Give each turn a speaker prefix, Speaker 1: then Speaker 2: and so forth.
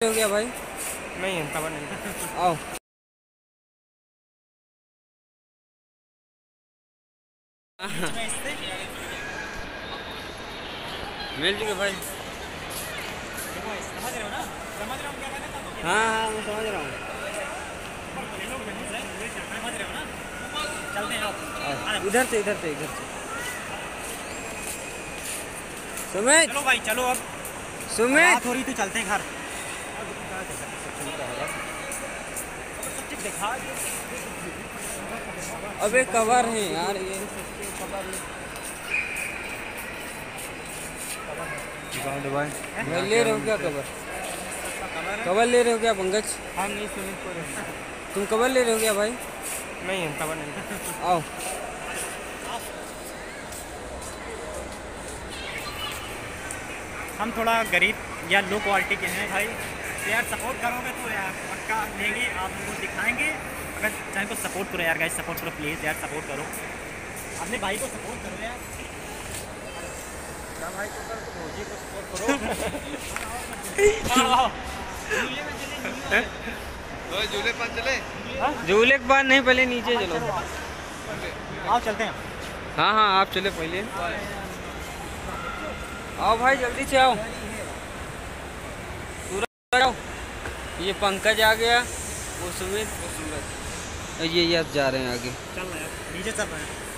Speaker 1: हो गया भाई?
Speaker 2: नहीं है खबर नहीं।
Speaker 1: आओ। मिल चुके भाई।
Speaker 2: समझ रहे हो ना? समझ रहे हो क्या कहना चाहते हो?
Speaker 1: हाँ हाँ मैं समझ रहा हूँ।
Speaker 2: समझ रहे हो ना? चलते हैं आप।
Speaker 1: इधर से सुमित।
Speaker 2: चलो भाई चलो अब।
Speaker 1: सुमित
Speaker 2: थोड़ी तो चलते हैं घर।
Speaker 1: अबे कवर है यार ये। भाई ले रहे हो क्या कवर? कवर ले रहे हो क्या पंकज?
Speaker 2: हम नहीं सुमित को
Speaker 1: तुम कवर ले रहे हो क्या भाई?
Speaker 2: नहीं है खबर नहीं।
Speaker 1: आओ।
Speaker 2: हम थोड़ा गरीब या लो क्वालिटी के हैं भाई, तो यार सपोर्ट करोगे तो यार पक्का लेंगे, आप लोगों को दिखाएंगे। अगर चैनल को सपोर्ट करो यार गाइस, सपोर्ट करो प्लीज़ यार, सपोर्ट करो अपने भाई को, सपोर्ट करो यार। भाई को करो तो भौजी को सपोर्ट करो। झूले पर चले?
Speaker 1: झूले के बाद नहीं, पहले नीचे चलो।
Speaker 2: आओ चलते हैं।
Speaker 1: हाँ हाँ आप चले पहले। आओ भाई जल्दी से आओ, पूरा आओ। ये पंकज आ गया, वो सुमित, वो सूरज, ये अब जा रहे हैं आगे।
Speaker 2: चल रहे हैं नीचे, चल रहे हैं।